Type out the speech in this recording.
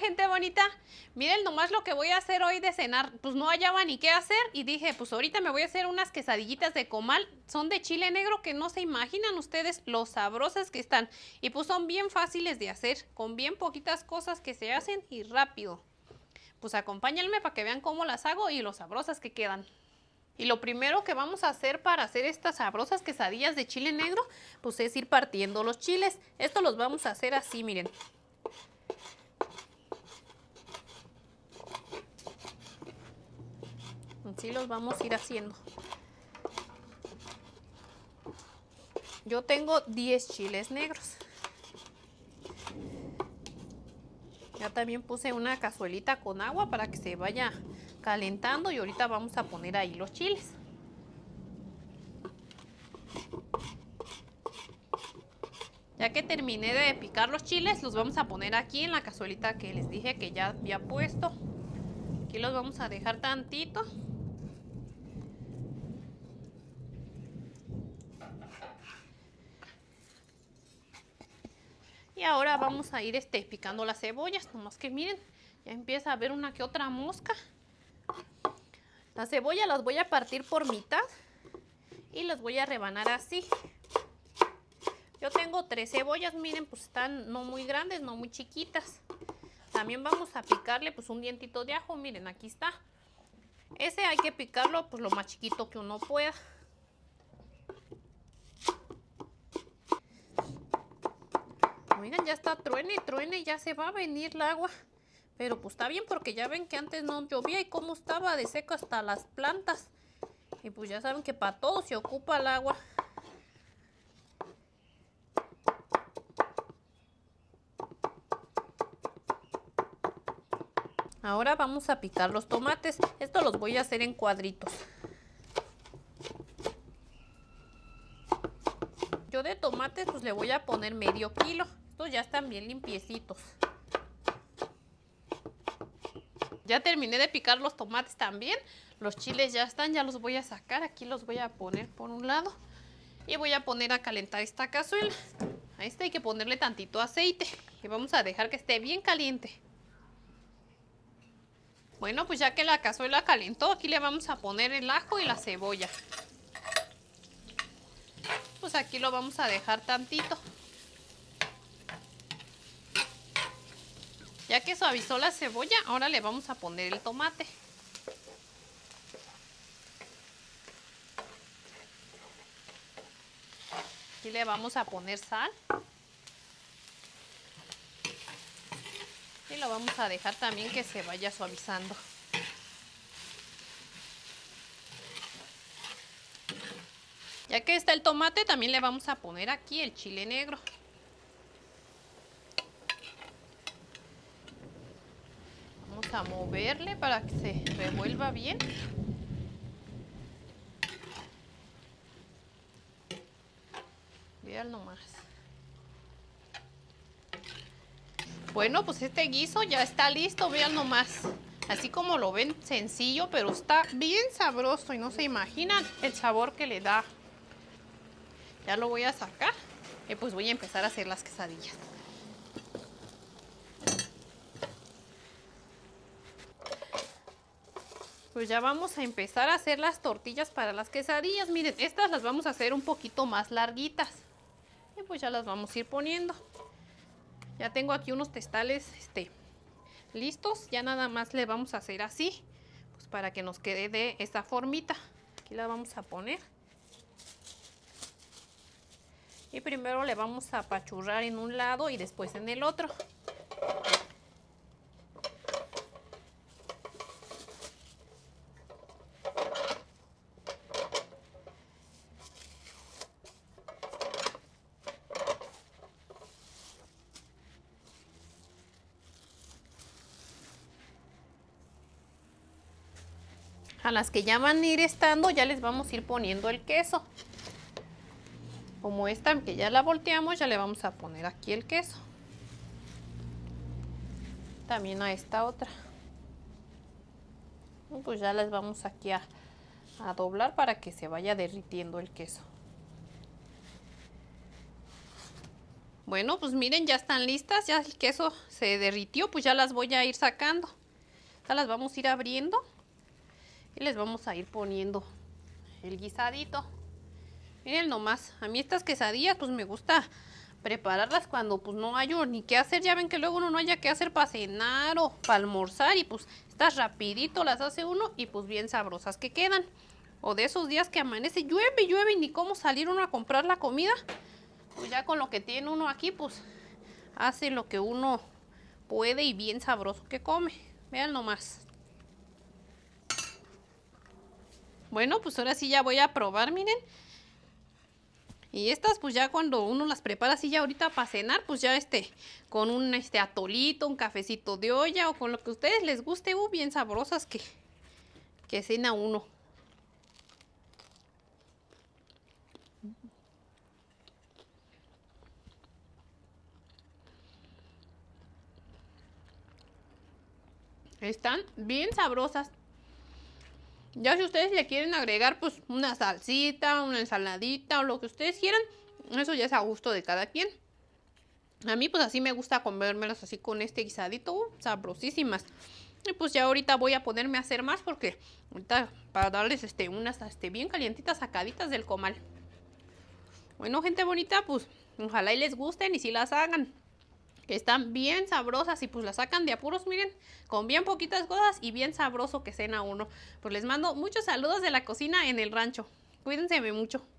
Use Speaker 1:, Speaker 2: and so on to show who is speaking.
Speaker 1: gente bonita. Miren nomás lo que voy a hacer hoy de cenar. Pues no hallaba ni qué hacer y dije, pues ahorita me voy a hacer unas quesadillitas de comal. Son de chile negro que no se imaginan ustedes lo sabrosas que están. Y pues son bien fáciles de hacer, con bien poquitas cosas que se hacen y rápido. Pues acompáñenme para que vean cómo las hago y lo sabrosas que quedan. Y lo primero que vamos a hacer para hacer estas sabrosas quesadillas de chile negro, pues es ir partiendo los chiles. Esto los vamos a hacer así, miren. Así los vamos a ir haciendo. Yo tengo 10 chiles negros. Ya también puse una cazuelita con agua para que se vaya calentando y ahorita vamos a poner ahí los chiles. Ya que terminé de picar los chiles, los vamos a poner aquí en la cazuelita que les dije que ya había puesto. Aquí los vamos a dejar tantito. Y ahora vamos a ir picando las cebollas, nomás que miren, ya empieza a haber una que otra mosca. Las cebollas las voy a partir por mitad y las voy a rebanar así. Yo tengo 3 cebollas, miren, pues están no muy grandes, no muy chiquitas. También vamos a picarle pues un dientito de ajo, miren, aquí está. Ese hay que picarlo pues lo más chiquito que uno pueda. Miren, ya está truene, truene, ya se va a venir el agua. Pero pues está bien porque ya ven que antes no llovía y cómo estaba de seco hasta las plantas. Y pues ya saben que para todo se ocupa el agua. Ahora vamos a picar los tomates. Esto los voy a hacer en cuadritos. Yo de tomates pues le voy a poner medio kilo. Estos ya están bien limpiecitos. Ya terminé de picar los tomates también. Los chiles ya están, ya los voy a sacar. Aquí los voy a poner por un lado. Y voy a poner a calentar esta cazuela. A hay que ponerle tantito aceite. Y vamos a dejar que esté bien caliente. Bueno, pues ya que la cazuela calentó, aquí le vamos a poner el ajo y la cebolla. Pues aquí lo vamos a dejar tantito. Ya que suavizó la cebolla, ahora le vamos a poner el tomate. Aquí le vamos a poner sal. Y lo vamos a dejar también que se vaya suavizando. Ya que está el tomate, también le vamos a poner aquí el chile negro. Vamos a moverle para que se revuelva bien. Vean nomás. Bueno, pues este guiso ya está listo, vean nomás. Así como lo ven, sencillo, pero está bien sabroso y no se imaginan el sabor que le da. Ya lo voy a sacar y pues voy a empezar a hacer las quesadillas. Pues ya vamos a empezar a hacer las tortillas para las quesadillas. Miren, estas las vamos a hacer un poquito más larguitas. Y pues ya las vamos a ir poniendo. Ya tengo aquí unos testales listos. Ya nada más le vamos a hacer así, pues para que nos quede de esta formita. Aquí la vamos a poner. Y primero le vamos a apachurrar en un lado y después en el otro. A las que ya van a ir estando, ya les vamos a ir poniendo el queso. Como esta que ya la volteamos, ya le vamos a poner aquí el queso. También a esta otra. Pues ya les vamos aquí a doblar para que se vaya derritiendo el queso. Bueno, pues miren, ya están listas, ya el queso se derritió, pues ya las voy a ir sacando. Estas las vamos a ir abriendo y les vamos a ir poniendo el guisadito. Miren nomás, a mí estas quesadillas pues me gusta prepararlas cuando pues no hay ni qué hacer. Ya ven que luego uno no haya qué hacer para cenar o para almorzar y pues estas rapidito las hace uno y pues bien sabrosas que quedan. O de esos días que amanece, llueve, llueve y ni cómo salir uno a comprar la comida. Pues ya con lo que tiene uno aquí pues hace lo que uno puede y bien sabroso que come. Vean nomás. Bueno, pues ahora sí ya voy a probar, miren. Y estas pues ya cuando uno las prepara así ya ahorita para cenar, pues ya con un atolito, un cafecito de olla o con lo que a ustedes les guste, bien sabrosas que cena uno. Están bien sabrosas. Ya si ustedes le quieren agregar pues una salsita, una ensaladita o lo que ustedes quieran, eso ya es a gusto de cada quien. A mí pues así me gusta comérmelas así con este guisadito, sabrosísimas. Y pues ya ahorita voy a ponerme a hacer más porque ahorita para darles unas bien calientitas sacaditas del comal. Bueno, gente bonita, pues ojalá y les gusten y si las hagan. Que están bien sabrosas y pues las sacan de apuros, miren, con bien poquitas cosas y bien sabroso que cena uno. Pues les mando muchos saludos de la cocina en el rancho. Cuídense mucho.